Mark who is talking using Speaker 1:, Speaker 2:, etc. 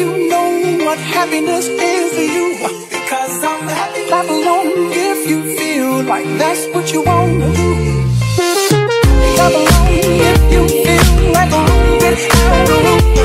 Speaker 1: you know what happiness is to you. Because I'm happy. Clap along if you feel like that's what you wanna do. Clap along if you feel like a room without a roof.